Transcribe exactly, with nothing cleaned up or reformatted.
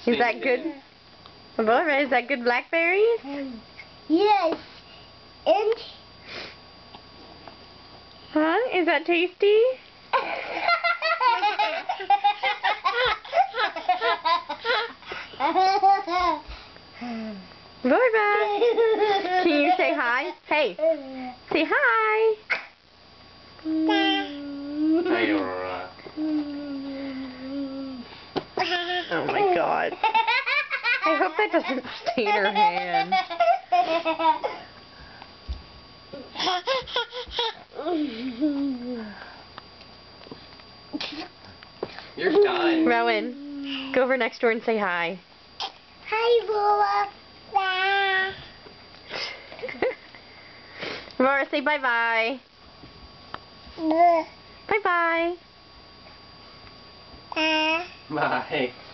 Is that good? Aurora, is that good blackberries? Yes. And huh? Is that tasty? Aurora, can you say hi? Hey, say hi. Hi, Aurora. Oh my God. I hope that doesn't stain her hand. You're done. Rowan, go over next door and say hi. hi, Lola. Aurora, say bye-bye. Bye-bye. Bye.